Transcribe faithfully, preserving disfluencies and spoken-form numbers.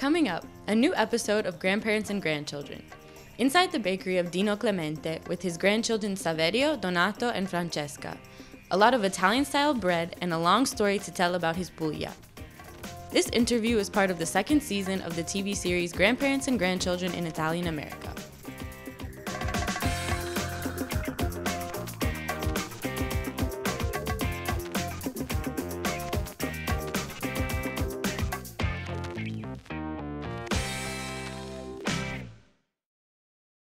Coming up, a new episode of Grandparents and Grandchildren. Inside the bakery of Dino Clemente with his grandchildren Saverio, Donato, and Francesca. A lot of Italian-style bread and a long story to tell about his Puglia. This interview is part of the second season of the T V series Grandparents and Grandchildren in Italian America.